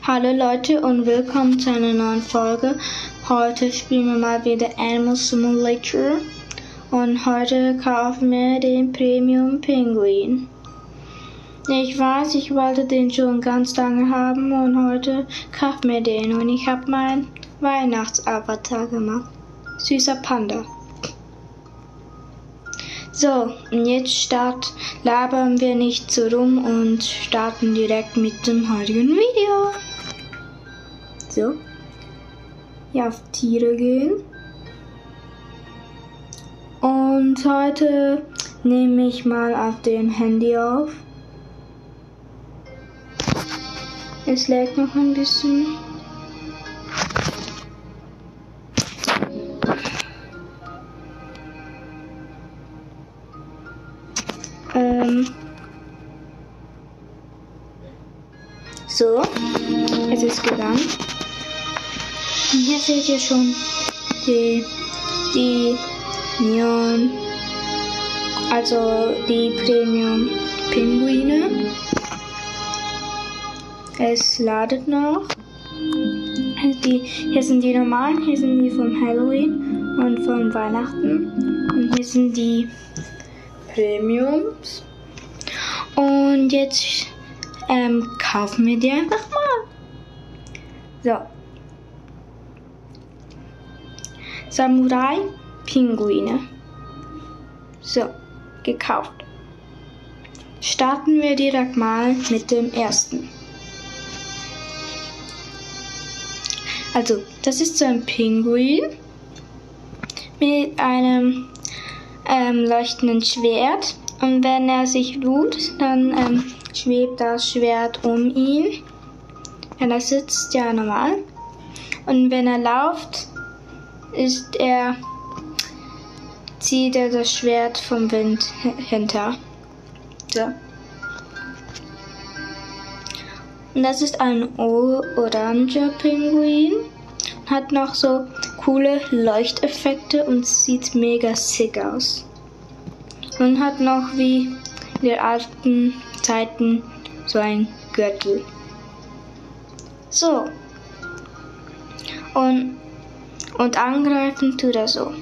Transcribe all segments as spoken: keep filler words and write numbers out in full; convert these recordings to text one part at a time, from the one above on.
Hallo Leute und willkommen zu einer neuen Folge. Heute spielen wir mal wieder Animal Simulator und heute kaufen wir den Premium Pinguin. Ich weiß, ich wollte den schon ganz lange haben und heute kaufen wir den und ich habe meinen Weihnachtsavatar gemacht. Süßer Panda. So, und jetzt start, labern wir nicht so rum und starten direkt mit dem heutigen Video. So, hier auf Tiere gehen. Und heute nehme ich mal auf dem Handy auf. Es lädt noch ein bisschen. Ähm so, es ist gegangen. Und hier seht ihr schon die, die Neon, also die Premium Pinguine. Es ladet noch. Die, hier sind die normalen, hier sind die vom Halloween und von Weihnachten. Und hier sind die Premiums. Und jetzt ähm, kaufen wir die einfach mal. So. Samurai Pinguine. So, gekauft. Starten wir direkt mal mit dem ersten. Also, das ist so ein Pinguin mit einem ähm, leuchtenden Schwert. Und wenn er sich ruht, dann ähm, schwebt das Schwert um ihn. Wenn er sitzt, ja normal. Und wenn er läuft, ist er, zieht er das Schwert vom Wind hinter. So. Und das ist ein oranger Pinguin. Hat noch so coole Leuchteffekte und sieht mega sick aus. Und hat noch wie in den alten Zeiten so ein Gürtel. So. Und, und angreifen tut er so.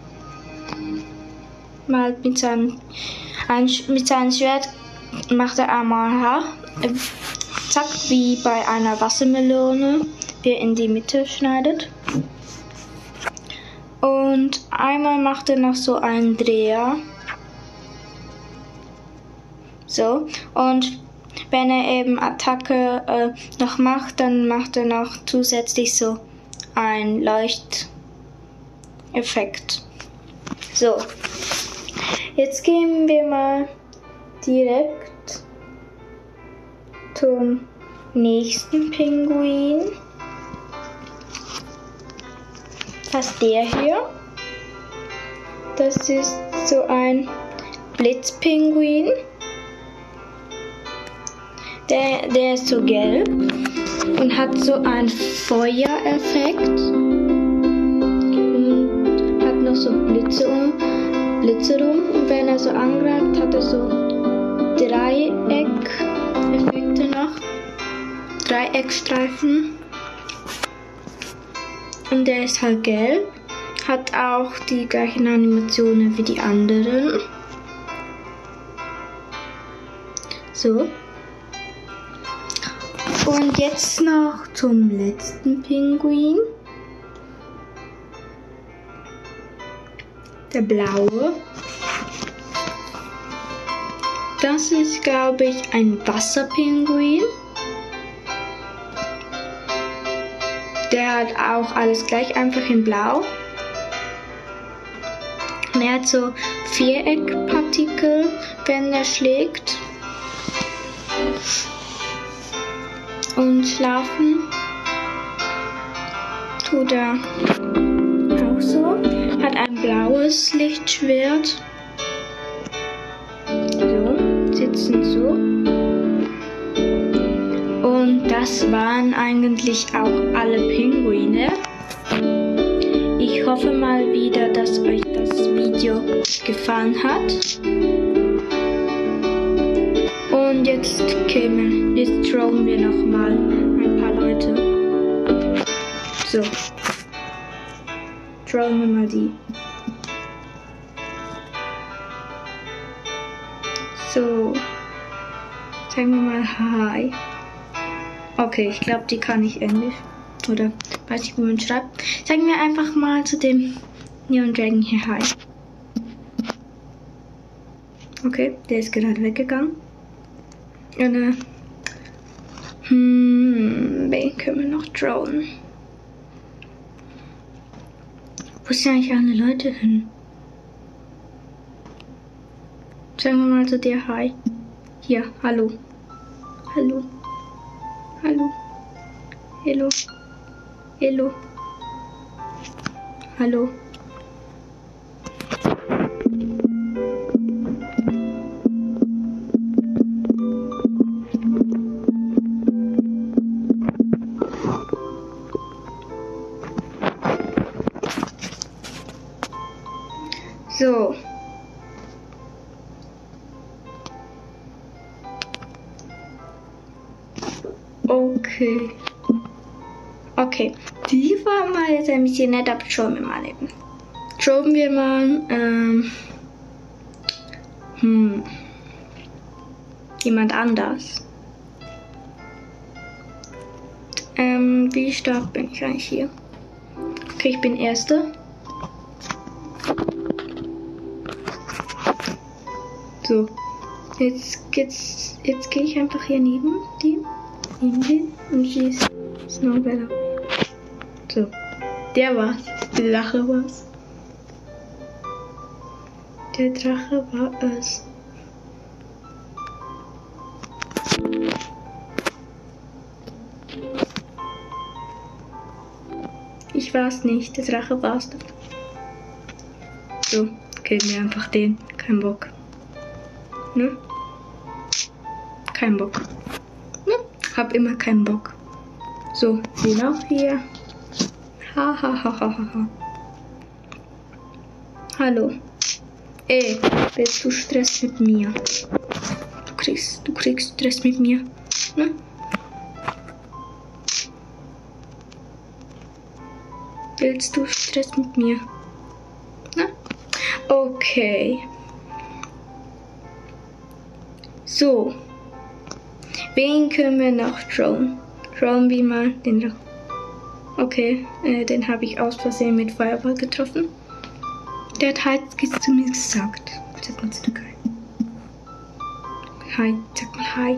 Mal mit seinem, ein, mit seinem Schwert macht er einmal Haar. Zack, wie bei einer Wassermelone, die er in die Mitte schneidet. Und einmal macht er noch so einen Dreher. So, und wenn er eben Attacke äh, noch macht, dann macht er noch zusätzlich so einen Leuchteffekt. So, jetzt gehen wir mal direkt zum nächsten Pinguin. Das ist der hier. Das ist so ein Blitzpinguin. Der, der ist so gelb und hat so einen Feuereffekt und hat noch so Blitze, um, Blitze rum. Und wenn er so angreift, hat er so Dreieck-Effekte noch. Dreieckstreifen. Und der ist halt gelb. Hat auch die gleichen Animationen wie die anderen. So. Und jetzt noch zum letzten Pinguin. Der blaue. Das ist, glaube ich, ein Wasserpinguin. Der hat auch alles gleich, einfach in blau. Und er hat so Viereckpartikel, wenn er schlägt. Und schlafen tut er auch so. Hat ein blaues Lichtschwert. So, sitzen so. Und das waren eigentlich auch alle Pinguine. Ich hoffe mal wieder, dass euch das Video gefallen hat. Und jetzt kämen, jetzt throwen wir noch mal ein paar Leute So. Schauen wir mal die. So. Sagen wir mal Hi. Okay, ich glaube, die kann ich Englisch. Oder weiß ich, wie man schreibt. Sagen wir einfach mal zu dem Neon Dragon hier Hi. Okay, der ist gerade weggegangen. Und, äh, hm, wen können wir noch drohen? Wo sind eigentlich alle Leute hin? Sagen wir mal zu dir Hi. Hier, hallo. Hallo. Hallo. Hallo. Hallo. Hallo. So. Okay. Okay. Die war mal jetzt ein bisschen nett, aber schauen wir mal eben. Schauen wir mal, ähm, hm, jemand anders. Ähm, wie stark bin ich eigentlich hier? Okay, ich bin Erster. So, jetzt geht's, jetzt gehe ich einfach hier neben die, neben den und schieße Snowbella. So, der war's. Der Drache war's. Der Drache war es. Ich war's nicht, der Drache war's. So, killen wir einfach den. Kein Bock. Ne? Kein Bock. Ne? Hab immer keinen Bock. So, den auch hier. Ha ha ha ha ha. Hallo. Ey, willst du Stress mit mir? Du kriegst, du kriegst Stress mit mir. Ne? Willst du Stress mit mir? Ne? Okay. So. Wen können wir noch drohen? Drohen wir mal den Drachen. Okay, äh, den habe ich aus Versehen mit Feuerball getroffen. Der hat halt zu mir gesagt. Sag mal zurück. Hi, sag mal Hi.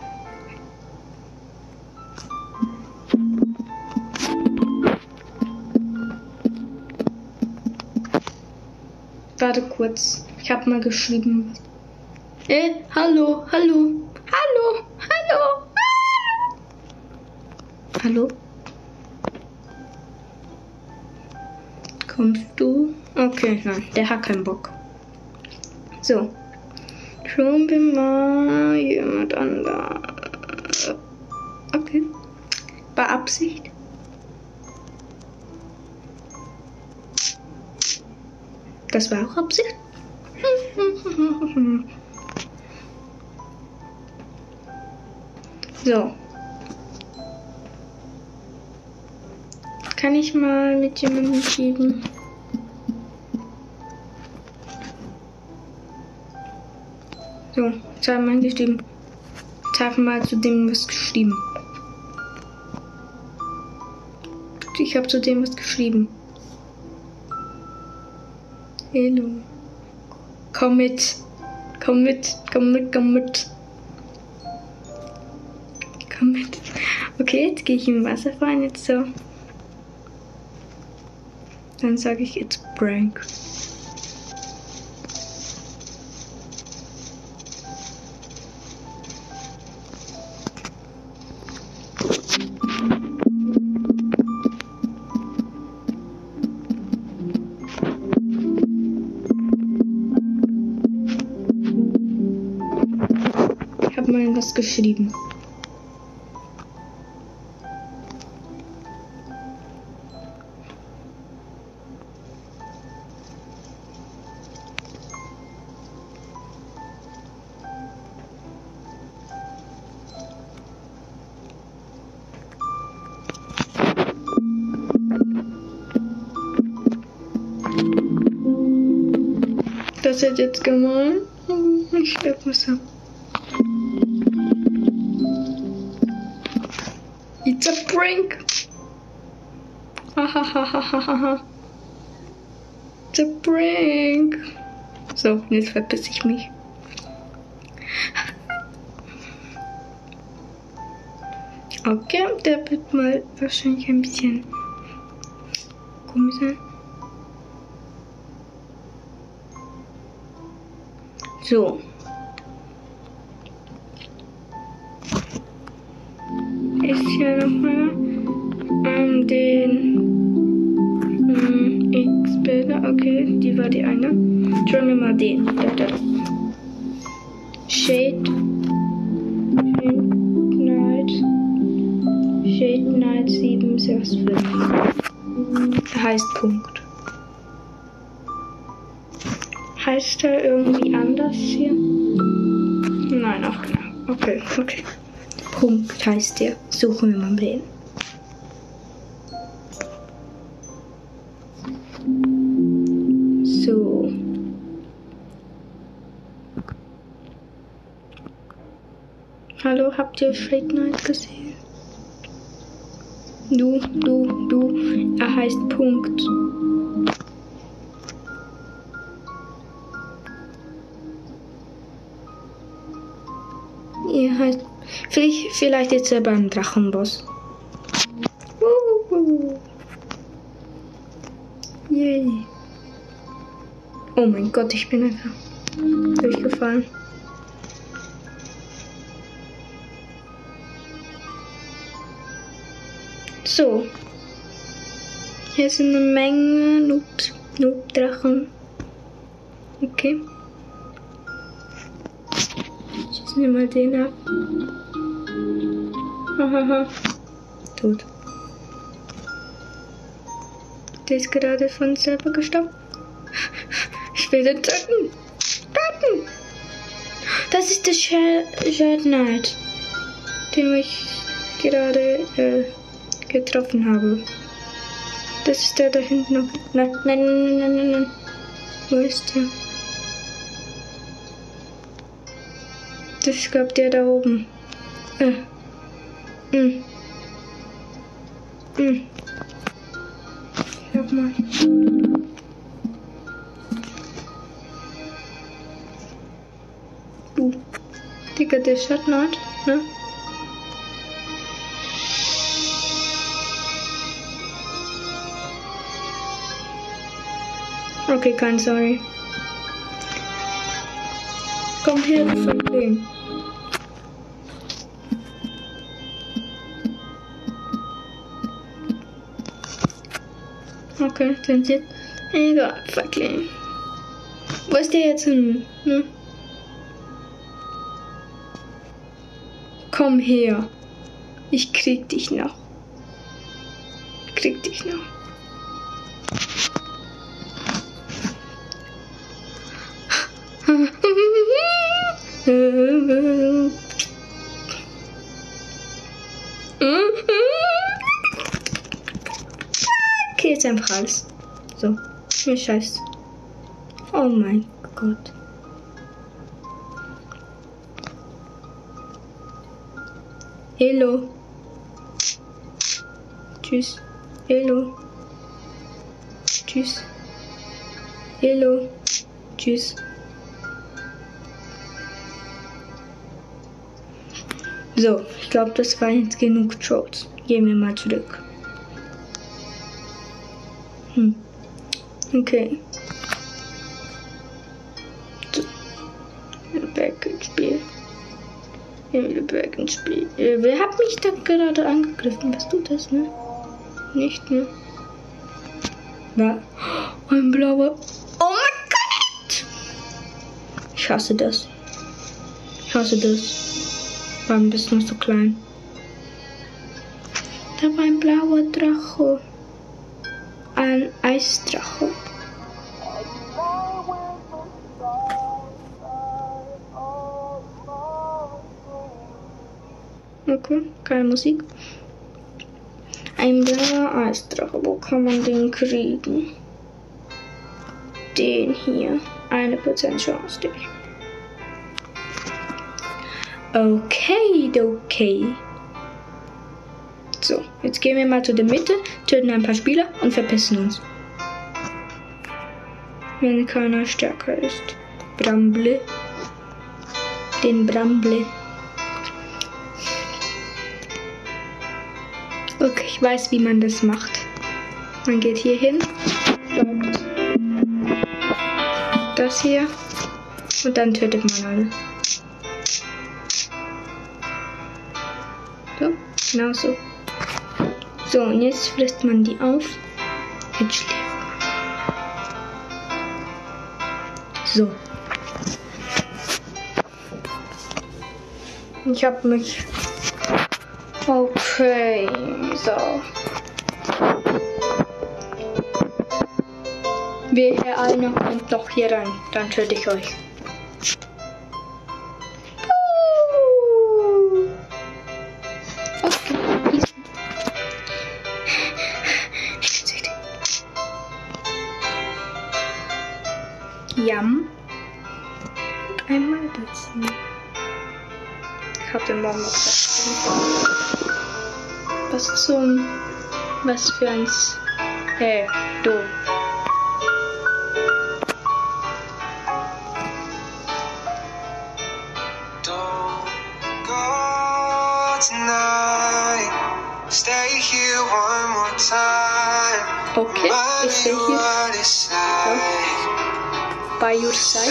Warte kurz. Ich habe mal geschrieben. Äh, hallo, hallo, hallo, hallo, hallo. Hallo? Kommst du? Okay, nein, der hat keinen Bock. So. Schauen wir mal jemand anders. Okay. War Absicht. Das war auch Absicht. So. Kann ich mal mit jemandem schieben? So, jetzt haben wir geschrieben. Jetzt haben wir mal zu dem was geschrieben. Ich habe zu dem was geschrieben. Hallo. Komm mit. Komm mit. Komm mit. Komm mit. Komm mit. Okay, jetzt gehe ich im Wasser rein. Jetzt so. Dann sage ich jetzt Prank. Ich habe mal was geschrieben. Das ist jetzt gemein. Ich schlepp was ab. It's a prank. Hahaha. It's a prank. So, jetzt verpiss ich mich. Okay, der wird mal wahrscheinlich ein bisschen komisch sein. So. Ist hier nochmal ähm, den ähm, X-Bilder. Okay, die war die eine. Schauen wir mal den. Da, da. Shade. Shade Night. Shade Night sieben sechs fünf. Heißt Punkt. Heißt er irgendwie anders hier? Nein, auch genau. Okay, okay. Punkt heißt der. Suchen wir mal den. So. Hallo, habt ihr Shade Night gesehen? Du, du, du. Er heißt Punkt. Ihr heißt. Vielleicht, vielleicht ist er beim Drachenboss. Uhuhu. Yay. Oh mein Gott, ich bin einfach durchgefallen. So. Hier sind eine Menge Noobs, Noob-Drachen. Okay. Schießen wir mal den ab. Hahaha. Tot. Der ist gerade von selber gestorben. Ich will den töten. Töten. Das ist der Shade Night, den ich gerade äh, getroffen habe. Das ist der da hinten noch. Nein, nein, nein, nein, nein, nein. Wo ist der? Das ist, glaube ich, der da oben. Äh. Mm. Mm. Schau mal. Uh. Digga, der Shade Night, ne? Okay, kein Sorry. Komm her, von wem? Okay, dann jetzt. Egal, verkleiden. Wo ist der jetzt hin? Hm? Komm her. Ich krieg dich noch. Ich krieg dich noch. Okay, jetzt einfach alles. So, mir scheiß. Oh mein Gott. Hello. Tschüss. Hello. Tschüss. Hello. Tschüss. So, ich glaube, das war jetzt genug Trolls. Gehen wir mal zurück. Hm. Okay. So. Back ins Spiel. Wieder back ins Spiel. Äh, wer hat mich da gerade angegriffen? Was tut das, ne? Nicht, ne? War ein blauer. Oh mein Gott! Ich hasse das. Ich hasse das. Warum bist du noch so klein? Da war ein blauer Drache. Ein Eisdrache. Okay, keine Musik. Ein blauer Eisdrache. Wo kann man den kriegen? Den hier. eine Prozent Chance, Digga. Okay, okay. So, jetzt gehen wir mal zu der Mitte, töten ein paar Spieler und verpissen uns. Wenn keiner stärker ist. Bramble. Den Bramble. Okay, ich weiß, wie man das macht. Man geht hier hin, sagt das hier und dann tötet man alle. So, genau so. So, und jetzt frisst man die auf. Jetzt schläft man. So. Ich hab mich... Okay, so. Wer einer kommt noch hier rein, dann töte ich euch. Okay, easy. Jam. Einmal das. Ich hab den Morgen gesagt. Was zum... Was für eins... Hey, du. Okay, ich stehe hier. So. By your side.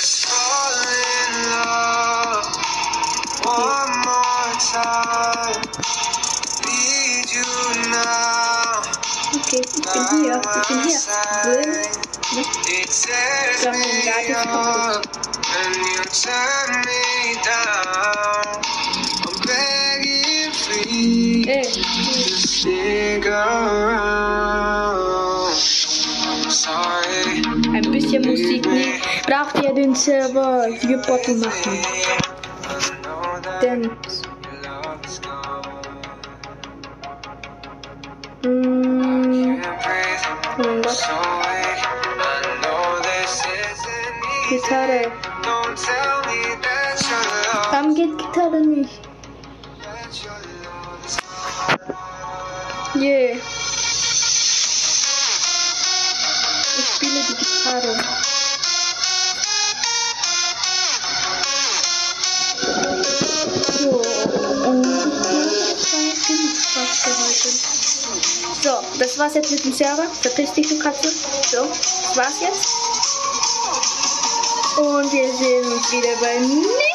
Okay, ich bin hier, ich bin hier. Will, ne? So, mein Dad ist kaputt. Ey. Ein bisschen Musik, ne? Braucht ihr den Server für Bottle machen? Denn... Mm, oh mein Gott. Gitarre. Warum geht Gitarre nicht? Yeah. Ich spiele die Gitarre. So, und das war jetzt genug Spaß für heute. So, das war's jetzt mit dem Server. Verpiss dich, du Katze. So, das war's jetzt. Und wir sehen uns wieder beim nächsten Mal.